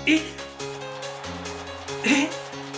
ええ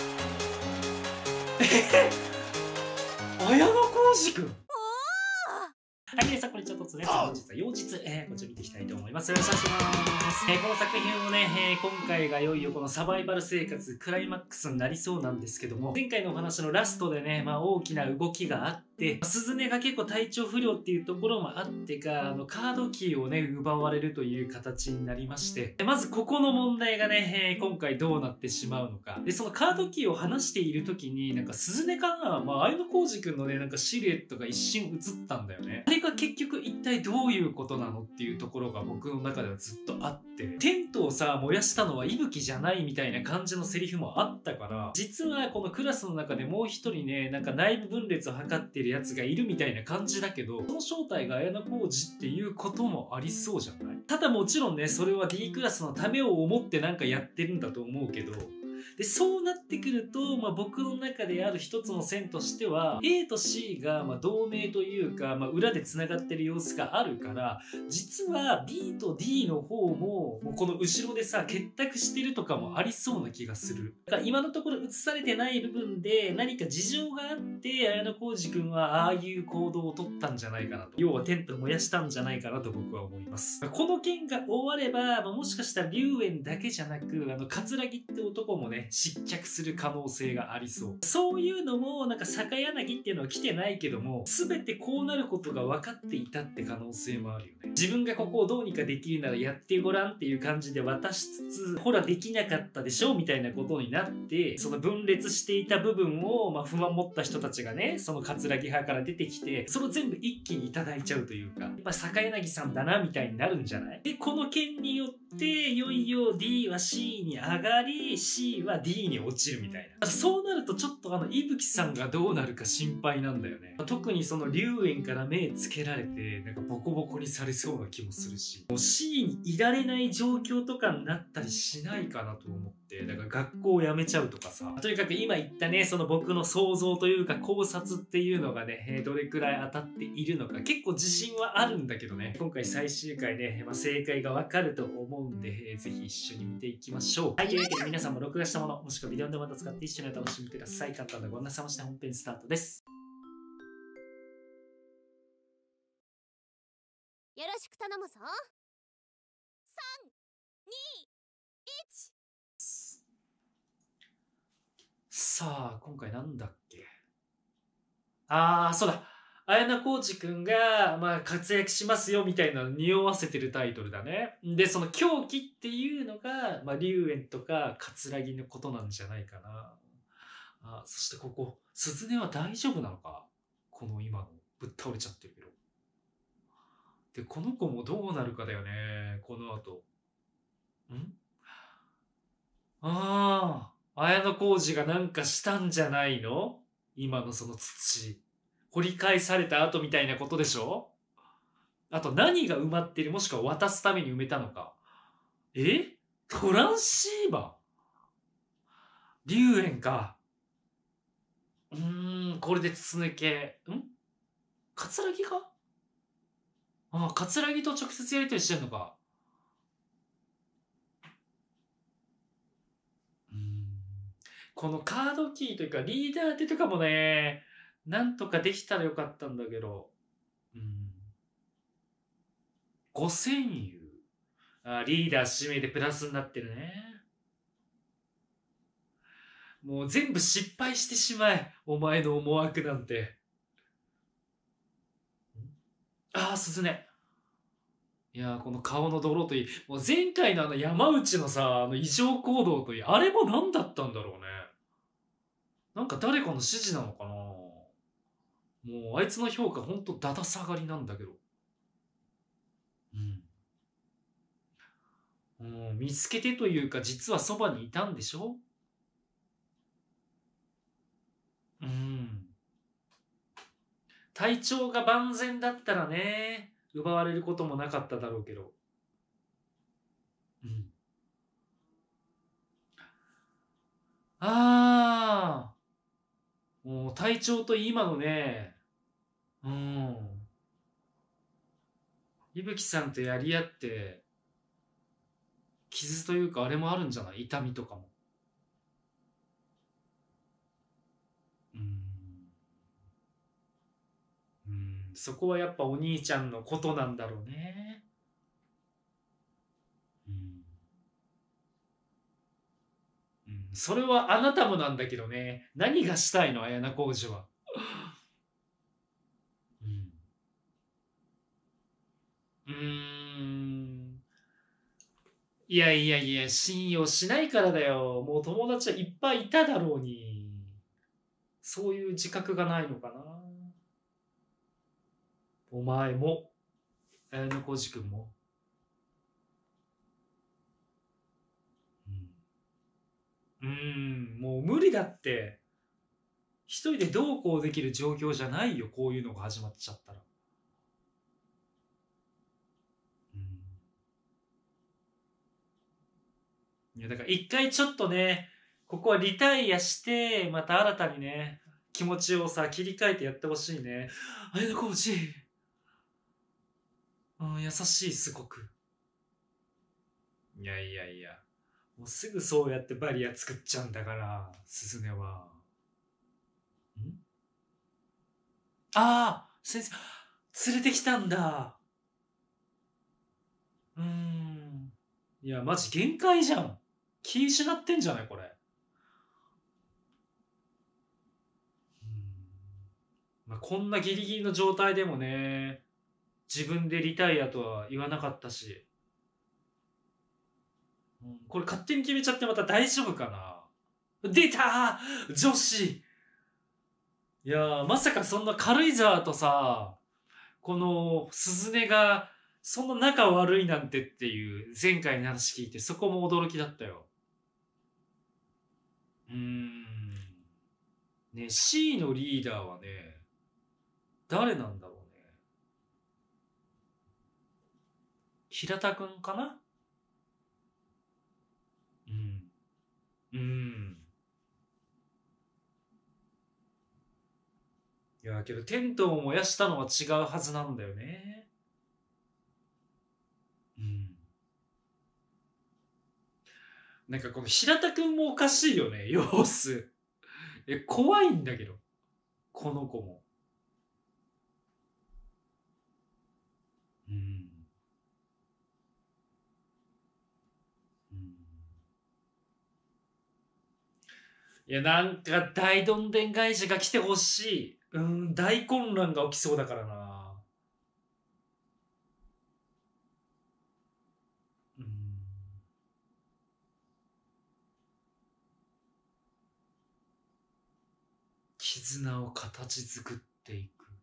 綾小路くん。はい、皆さん、こんにちは。突然です。本日は妖術、こちら見ていきたいと思います。よろしくお願いします。この作品をね、今回がいよいよこのサバイバル生活クライマックスになりそうなんですけども、前回のお話のラストでね、大きな動きがあって、鈴音が結構体調不良っていうところもあってか、カードキーをね、奪われるという形になりまして、まずここの問題がね、今回どうなってしまうのか。で、そのカードキーを離している時に、なんか鈴音かな、綾小路くんのね、なんかシルエットが一瞬映ったんだよね。あれが結局一体どういうことなのっていうところが僕の中ではずっとあって、テントをさ、燃やしたのは伊吹じゃないみたいな感じのセリフもあったから、実はこのクラスの中でもう一人ね、なんか内部分裂を図ってるやつがいるみたいな感じだけど、その正体が綾小路っていうこともありそうじゃない？ただもちろんね、それは D クラスのためを思ってなんかやってるんだと思うけど、でそうなってくると、僕の中である一つの線としては A と C が同盟というか、裏でつながってる様子があるから、実は B と D の方もこの後ろでさ結託してるとかもありそうな気がする。だから今のところ映されてない部分で何か事情があって綾小路くんはああいう行動を取ったんじゃないかなと、要はテントを燃やしたんじゃないかなと僕は思います。この件が終われば、もしかしたら龍炎だけじゃなく桂木って男もね失脚する可能性がありそう。そういうのもなんか坂柳っていうのは来てないけども、全てこうなることが分かっていたって可能性もあるよね。自分がここをどうにかできるならやってごらんっていう感じで渡しつつ、ほらできなかったでしょみたいなことになって、その分裂していた部分を、不満持った人たちがね、その桂木派から出てきて、それを全部一気にいただいちゃうというか、やっぱ坂柳さんだなみたいになるんじゃない？でこの件によっていよいよ D は C に上がり C は D に落ちるみたいな。そうなるとちょっと伊吹さんがどうなるか心配なんだよね。特にその龍炎から目つけられてなんかボコボコにされそうな気もするし、もう C にいられない状況とかになったりしないかなと思って、だから学校を辞めちゃうとかさ、とにかく今言ったね、その僕の想像というか考察っていうのがね、どれくらい当たっているのか結構自信はあるんだけどね、今回最終回ね、正解がわかると思うんで、ぜひ一緒に見ていきましょう。はい、というわけで皆さんも録画したもの、もしくはビデオでまた使って一緒にお楽しみください。簡単なご案内さまして本編スタートです。 よろしく頼むぞ。3、2、1。 さあ、今回なんだっけ。そうだ。綾小路くんが、活躍しますよみたいなのを匂わせてるタイトルだね。で、その狂気っていうのが、龍炎とか桂木のことなんじゃないかな。そしてここ、鈴音は大丈夫なのか？この今の、ぶっ倒れちゃってるけど。で、この子もどうなるかだよね、この後。綾小路がなんかしたんじゃないの？今のその土。掘り返された後みたいなことでしょ？あと何が埋まってる、もしくは渡すために埋めたのか。トランシーバー？龍炎か。これで筒抜け。桂木か？桂木と直接やりとりしてんのか。このカードキーというかリーダー当てとかもね、なんとかできたらよかったんだけど。5000優。リーダー指名でプラスになってるね。もう全部失敗してしまえ。お前の思惑なんて。鈴音。いやこの顔の泥といい、もう前回の山内のさ、異常行動といい、あれも何だったんだろうね。なんか誰かの指示なのかな。もうあいつの評価ほんとだだ下がりなんだけど。見つけてというか実はそばにいたんでしょ？体調が万全だったらね、奪われることもなかっただろうけど。もう体調と今のね、伊吹さんとやり合って、 傷というかあれもあるんじゃない？痛みとかも。そこはやっぱお兄ちゃんのことなんだろうね。それはあなたもなんだけどね。何がしたいの、綾小路は。うーん。いやいやいや、信用しないからだよ。もう友達はいっぱいいただろうに。そういう自覚がないのかな。お前も、綾小路くんも。もう無理だって。一人でどうこうできる状況じゃないよ。こういうのが始まっちゃったら。いや、だから一回ちょっとね、ここはリタイアして、また新たにね、気持ちをさ、切り替えてやってほしいね。綾小路。優しい、すごく。いやいやいや。もうすぐそうやってバリア作っちゃうんだから、鈴音は。ああ、先生、連れてきたんだ。いや、マジ限界じゃん。気失ってんじゃないこれ。まあ、こんなギリギリの状態でもね、自分でリタイアとは言わなかったし。これ勝手に決めちゃってまた大丈夫かな。出たー女子。いやー、まさかそんな軽井沢とさ、この鈴音がそんな仲悪いなんてっていう前回の話聞いてそこも驚きだったよ。ね、C のリーダーはね、誰なんだろうね。平田くんかな。いや、けどテントを燃やしたのは違うはずなんだよね。なんかこの平田くんもおかしいよね、様子。怖いんだけど、この子も。いや、なんか大どんでん返しが来てほしい。大混乱が起きそうだからな。絆を形作っていく。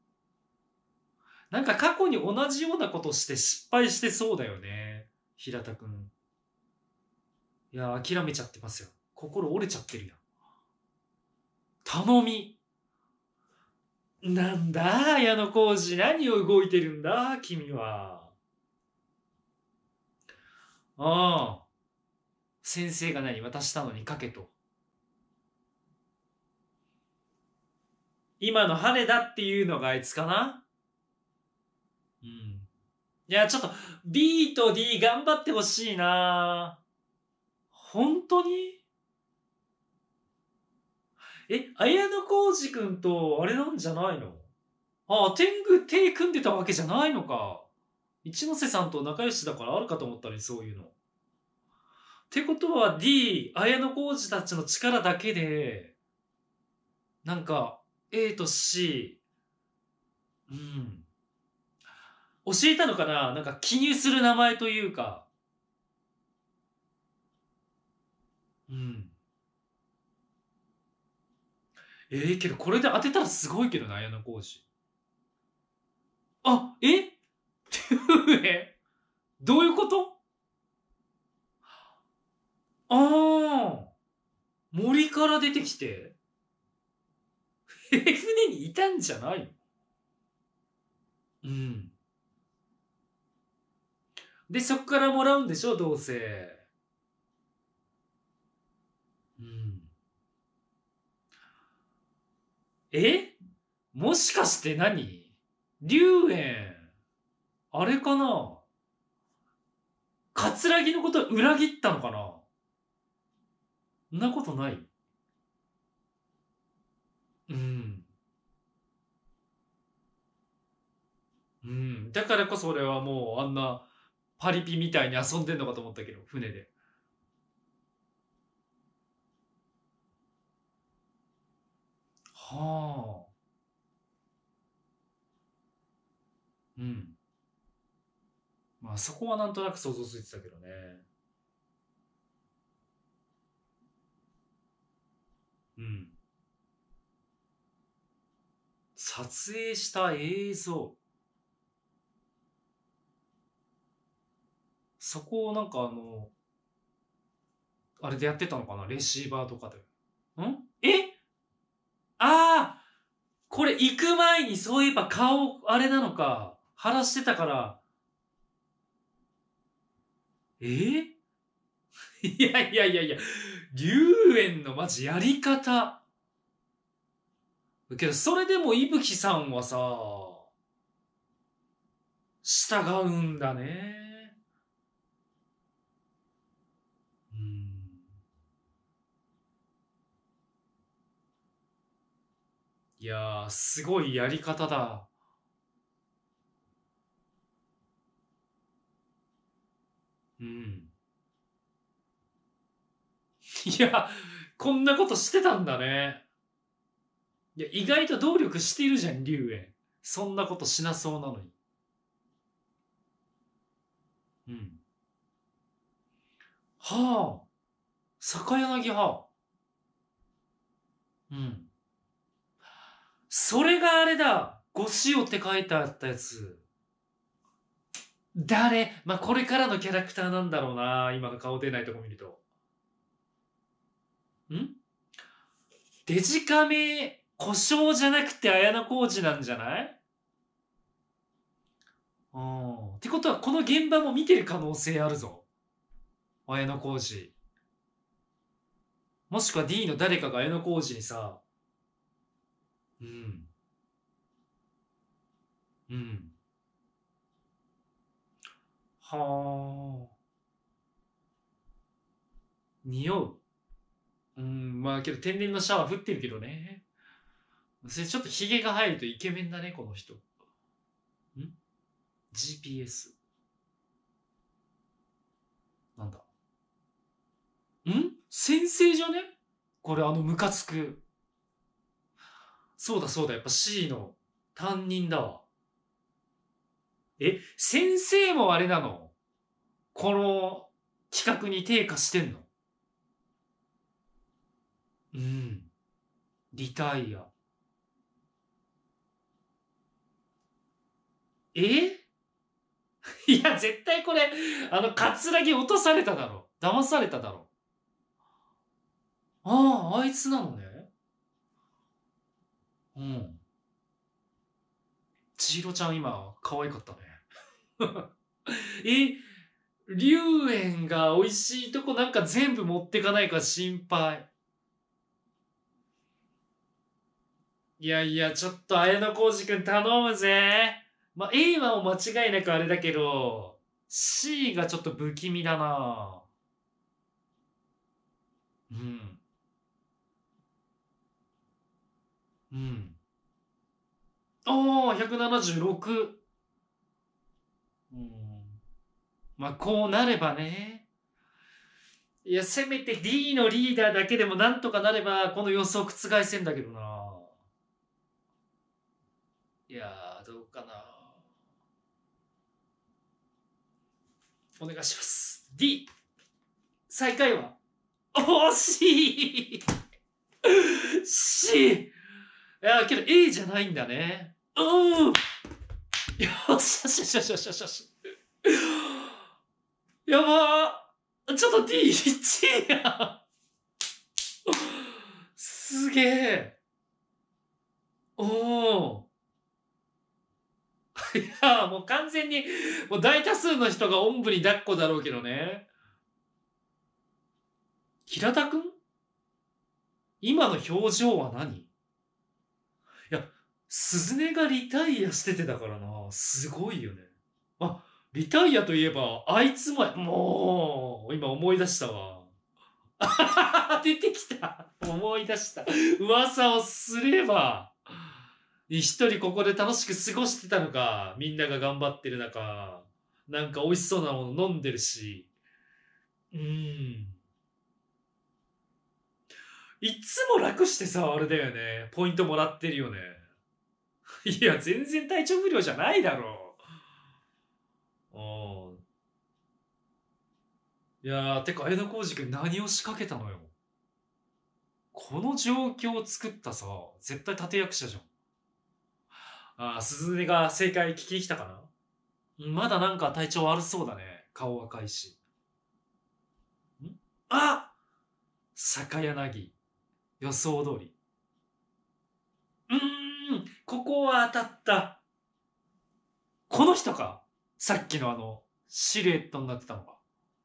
なんか過去に同じようなことして失敗してそうだよね。平田くん。いや、諦めちゃってますよ。心折れちゃってるやん。頼み。なんだ、綾小路。何を動いてるんだ、君は。ああ。先生が何渡したのに書けと。今の羽田っていうのがあいつかな。いや、ちょっと B と D 頑張ってほしいな。本当に？綾小路くんとあれなんじゃないの？天狗手組んでたわけじゃないのか。一ノ瀬さんと仲良しだからあるかと思ったね、そういうの。ってことは D、綾小路たちの力だけで、なんか A と C、教えたのかな、なんか記入する名前というか。けどこれで当てたらすごいけどな、綾小路。どういうこと？森から出てきて船にいたんじゃないの？で、そっからもらうんでしょ、どうせ。もしかして龍炎、あれかな、 葛城のことを裏切ったのかな。そんなことない。うん。うん。だからこそ俺はもうあんなパリピみたいに遊んでんのかと思ったけど、船で。はあ。うん。まあそこはなんとなく想像ついてたけどね。うん。撮影した映像。そこをなんかあれでやってたのかな、レシーバーとかで。ああー、これ行く前にそういえば顔、あれなのか。晴らしてたから。えいやいやいやいや、龍炎のマジやり方。けど、それでも伊吹さんはさ、従うんだね。うん。いやー、すごいやり方だ。うん。いや、こんなことしてたんだね。いや、意外と努力しているじゃん、龍炎。そんなことしなそうなのに。うん。はあ、坂柳派。うん。それがあれだ。ご塩って書いてあったやつ。誰まあ、これからのキャラクターなんだろうな。今の顔出ないとこ見ると。んデジカメ、故障じゃなくて綾小路なんじゃない？うん。ってことは、この現場も見てる可能性あるぞ。綾小路。もしくは D の誰かが綾小路にさ、うん。うん。はあ。匂う。うん、まあけど天然のシャワー降ってるけどね。それちょっとヒゲが入るとイケメンだね、この人。GPS。なんだ先生じゃね？これムカつく。そうだそうだ、やっぱ C の担任だわ。先生もあれなの？この企画に手貸してんの？うん。リタイア。えいや、絶対これ、葛城落とされただろ。騙されただろ。ああ、あいつなのね。うん。千尋ちゃん今、可愛かったね。え、龍炎が美味しいとこなんか全部持ってかないか心配。いやいや、ちょっと綾小路くん頼むぜ。まあ、A はもう間違いなくあれだけど、C がちょっと不気味だな。うん。うん。おー、176。うん。まあ、こうなればね。いや、せめて D のリーダーだけでもなんとかなれば、この予想覆せんだけどな。いやー、どうかな。お願いします。D、最下位は惜しい。 C。いや、けど A じゃないんだね。うん。よしよしよしよしよしよしよし。やばー。ちょっと D1 位や。すげえ。おお。いや、もう完全に、もう大多数の人がおんぶに抱っこだろうけどね。平田くん今の表情は何？いや、鈴音がリタイアしててだからな。すごいよね。あ、 リタイアといえば、あいつもう、今思い出したわ。出てきた。思い出した。噂をすれば、一人ここで楽しく過ごしてたのか。みんなが頑張ってる中、なんか美味しそうなもの飲んでるし。いつも楽してさ、あれだよね。ポイントもらってるよね。いや、全然体調不良じゃないだろう。いやー、てか、綾小路くん何を仕掛けたのよ。この状況を作ったさ、絶対立役者じゃん。鈴音が正解聞きに来たかな。まだなんか体調悪そうだね。顔赤いし。あ、坂柳。予想通り。ここは当たった。この人か。さっきのシルエットになってたのか。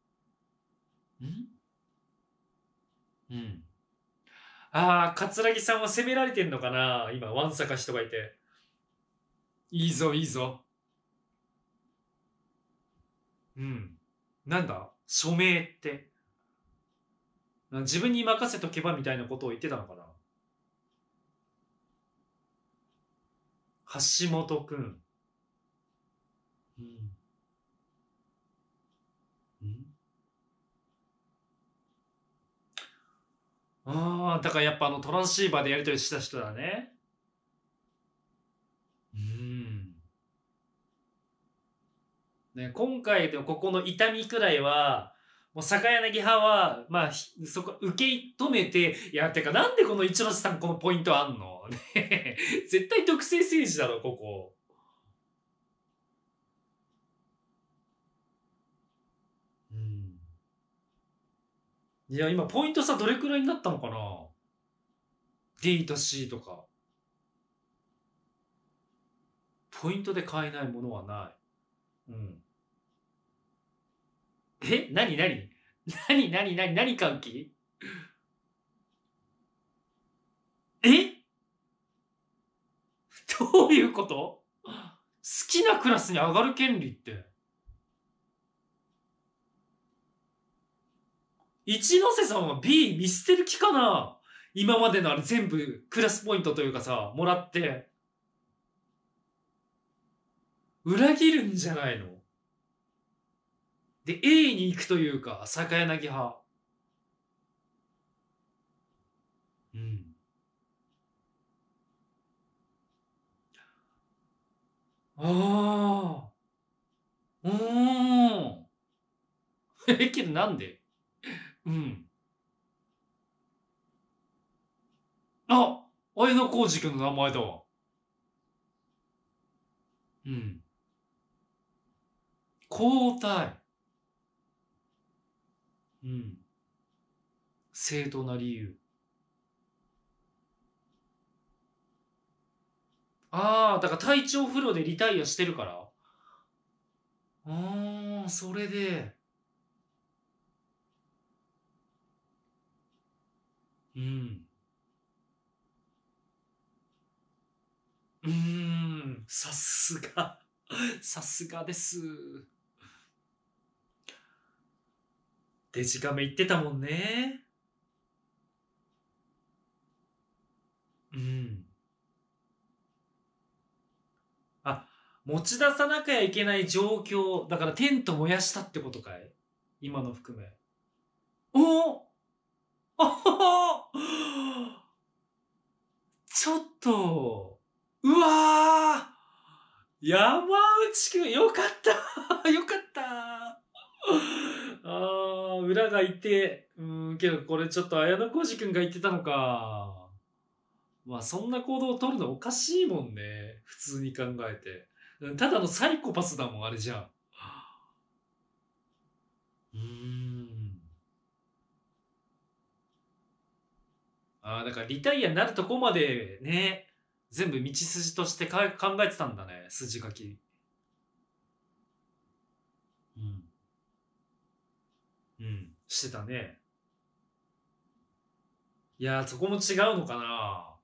うん。桂木さんは責められてんのかな今、わんさか人がいて。いいぞ、いいぞ。なんだ署名って。自分に任せとけばみたいなことを言ってたのかな。橋本くん。だからやっぱトランシーバーでやり取りした人だね。ね、今回でここの痛みくらいは、もう坂柳派は、まあ、そこ受け止めて、いや、てかなんでこの一ノ瀬さんこのポイントあんのね絶対独占政治だろ、ここ。いや、今ポイント差どれくらいになったのかな ?D と C とか。ポイントで買えないものはない。何買う気どういうこと？好きなクラスに上がる権利って。一ノ瀬さんは B 見捨てる気かな？今までのあれ全部クラスポイントというかさ、もらって。裏切るんじゃないの？で、A に行くというか、坂柳派。ああ。けどなんで？綾小路くんの名前だわ。交代。正当な理由。だから体調不良でリタイアしてるから。それで。さすが。さすがです。デジカメ言ってたもんね。持ち出さなきゃいけない状況。だからテント燃やしたってことかい？今の含め。ちょっと。うわー、山内くん、よかったよかった裏がいて。けどこれちょっと綾小路くんが言ってたのか。まあそんな行動を取るのおかしいもんね。普通に考えて。ただのサイコパスだもん、あれじゃん。だからリタイアになるとこまでね、全部道筋として考えてたんだね、筋書き。してたね。いやー、そこも違うのかな。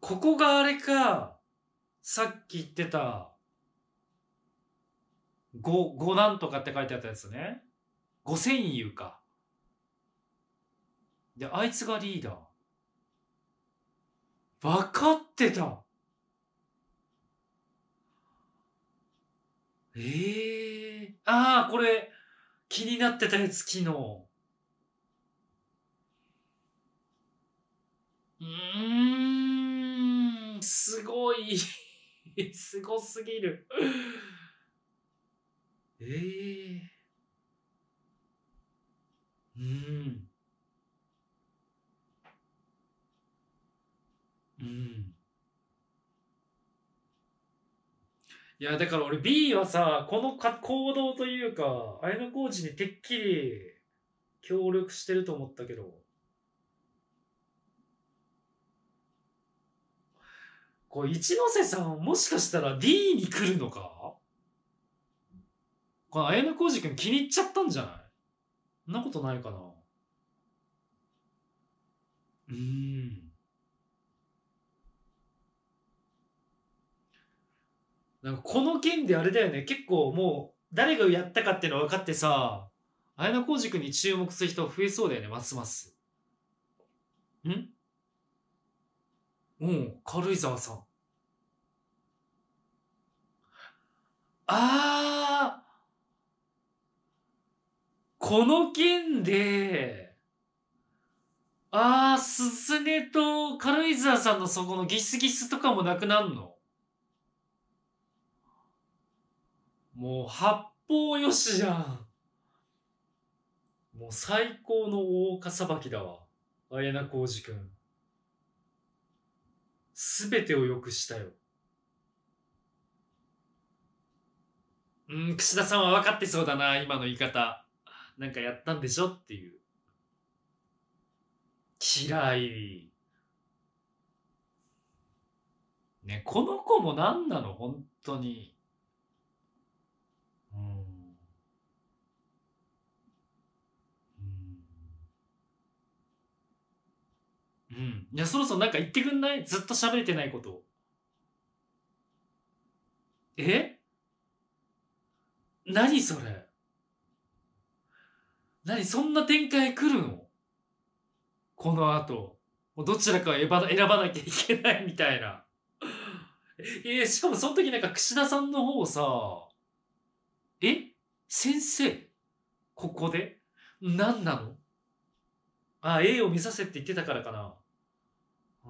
ここがあれか。さっき言ってた、5なんとかって書いてあったやつね。五千優か。で、あいつがリーダー。分かってた。ああ、これ、気になってたやつ、昨日。すごい。すごすぎる。ええー。うん。いや、だから俺 B はさ、この行動というか、綾小路にてっきり協力してると思ったけど、これ一ノ瀬さんもしかしたら D に来るのか？この綾小路くん気に入っちゃったんじゃない？そんなことないかな。うーん。なんかこの件であれだよね。結構もう誰がやったかっていうの分かってさ、綾小路くんに注目する人増えそうだよね、ますます。んうん、軽井沢さん。あー、この件で、すすねと軽井沢さんのそこのギスギスとかもなくなんの？もう八方よしじゃん。もう最高の大岡裁きだわ。綾小路くん。すべてを良くしたよ。串田さんは分かってそうだな、今の言い方。なんかやったんでしょっていう。嫌い。ね、この子も何なの本当に。うん。うん。いや、そろそろなんか言ってくんない？ずっと喋れてないこと。え何それ？そんな展開来るの？この後。どちらかを選ばなきゃいけないみたいな。しかもその時なんか串田さんの方さ、え先生ここで何なの？A を見させって言ってたからかな。うん。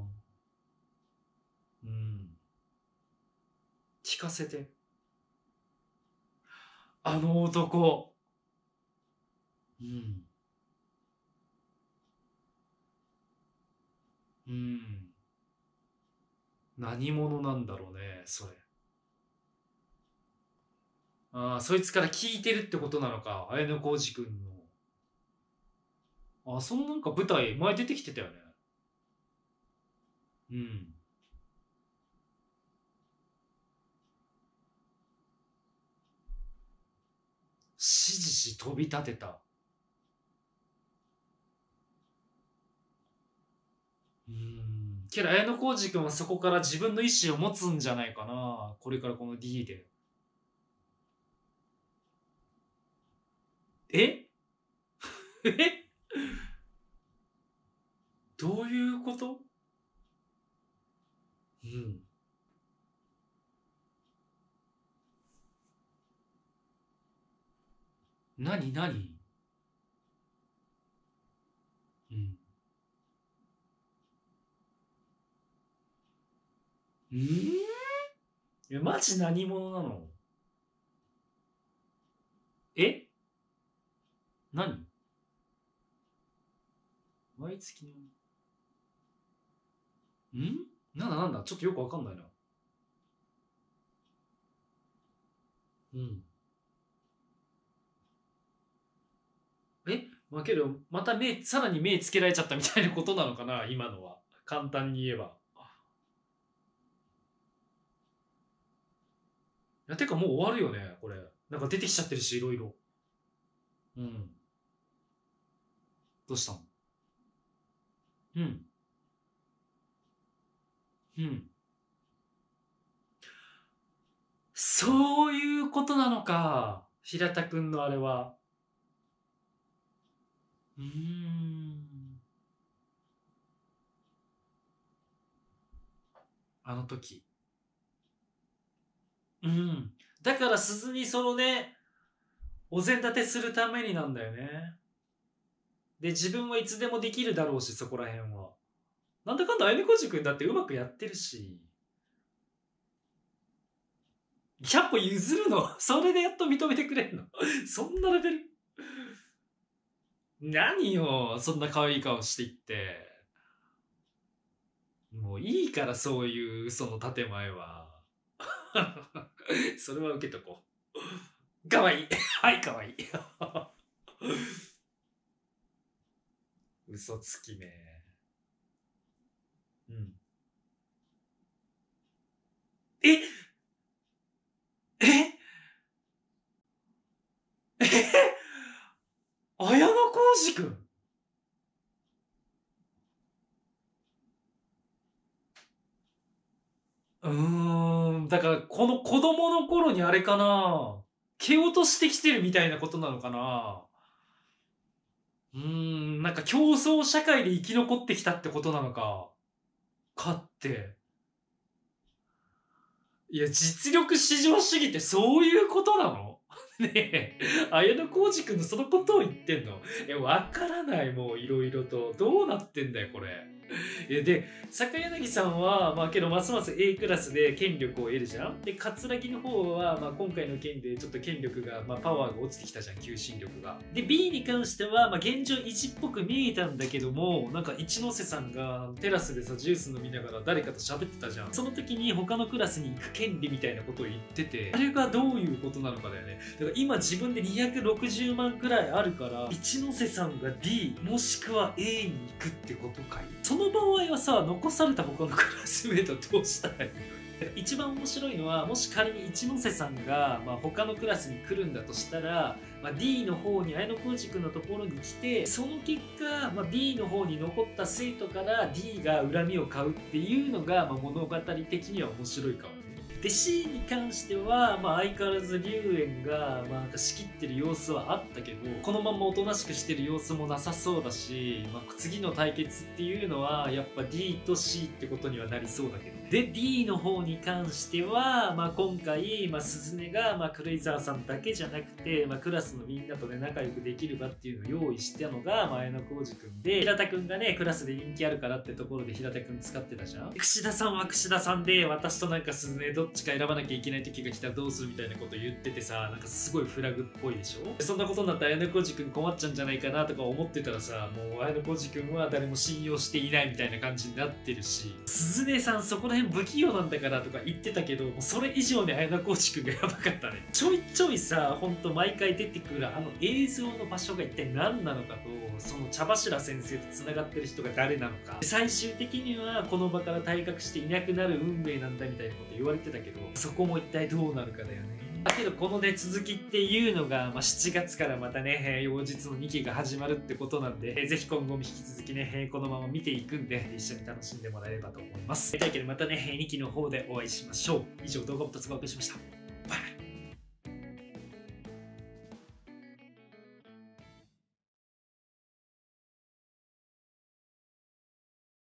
うん。聞かせて。あの男。うん。うん。何者なんだろうね、それ。そいつから聞いてるってことなのか、綾小路くんの。そのなんか舞台、前出てきてたよね。うん。しじし飛び立てた。けど、綾小路くんはそこから自分の意思を持つんじゃないかな。これからこの D で。ええどういうこと？うん。何？うん。マジ何者なの？え何？毎月の。なんだちょっとよくわかんないな。うん。けど、またさらに目つけられちゃったみたいなことなのかな今のは。簡単に言えば。てかもう終わるよね、これ。なんか出てきちゃってるし、いろいろ。うん。どうしたの？うん。 うん。そういうことなのか。平田くんのあれは。あの時。うん。だから鈴にそのね、お膳立てするためになんだよね。で、自分はいつでもできるだろうし、そこら辺は。なんだかんだ、あやねこじくんだってうまくやってるし。100歩譲るのそれでやっと認めてくれんのそんなレベル何よ、そんな可愛い顔していって。もういいから、そういう嘘の建前は。それは受けとこう。かわいい。はい、かわいい。嘘つきめ。うん。えええ綾小路くんだから、この子供の頃にあれかな。蹴落としてきてるみたいなことなのかな。なんか競争社会で生き残ってきたってことなのか。勝って。いや、実力至上主義ってそういうことなのねえ、綾小路くんのそのことを言ってんの？わからない、もういろいろと。どうなってんだよ、これ。で、坂柳さんは、まあけど、ますます A クラスで権力を得るじゃん。で、桂木の方は、まあ今回の件でちょっと権力が、まあパワーが落ちてきたじゃん、求心力が。で、B に関しては、まあ現状維持っぽく見えたんだけども、なんか一ノ瀬さんがテラスでさ、ジュース飲みながら誰かと喋ってたじゃん。その時に他のクラスに行く権利みたいなことを言ってて、あれがどういうことなのかだよね。だから今自分で260万くらいあるから、一ノ瀬さんが D もしくは A に行くってことかい？その場合はさ、残された他のクラスメートどうしたらいいの？一番面白いのは、もし仮に一ノ瀬さんが、まあ、他のクラスに来るんだとしたら、まあ、D の方に綾小路くんのところに来て、その結果、まあ、B の方に残った生徒から D が恨みを買うっていうのが、まあ、物語的には面白いかもね。で C に関しては、まあ、相変わらず龍炎が、まあ、なんか仕切ってる様子はあったけど、このままおとなしくしてる様子もなさそうだし、まあ、次の対決っていうのはやっぱ D と C ってことにはなりそうだけど、で D の方に関しては、まあ、今回、まあ、鈴音が、まあ、クレイザーさんだけじゃなくて、まあ、クラスのみんなとね仲良くできる場っていうのを用意したのが、まあ、綾小路くんで、平田くんがねクラスで人気あるからってところで平田くん使ってたじゃん。櫛田さんは櫛田さんで、私となんか鈴音どっちか選ばなきゃいけない時が来たらどうするみたいなこと言っててさ、なんかすごいフラグっぽいでしょ。そんなことになったら綾小路くん困っちゃうんじゃないかなとか思ってたらさ、もう綾小路くんは誰も信用していないみたいな感じになってるし、鈴音さんそこら辺不器用なんだからとか言ってたけど、それ以上に綾小路くんがやばかったね。ちょいちょいさ、ほんと毎回出てくるあの映像の場所が一体何なのかと、その茶柱先生と繋がってる人が誰なのか、最終的にはこの場から退学していなくなる運命なんだみたいなこと言われてたけど、そこも一体どうなるかだよね。だけどこのね続きっていうのが、まあ、7月からまたね妖術の2期が始まるってことなんで、ぜひ今後も引き続きねこのまま見ていくんで一緒に楽しんでもらえればと思います。というわけでまたね2期の方でお会いしましょう。以上動画を2つお送りしました。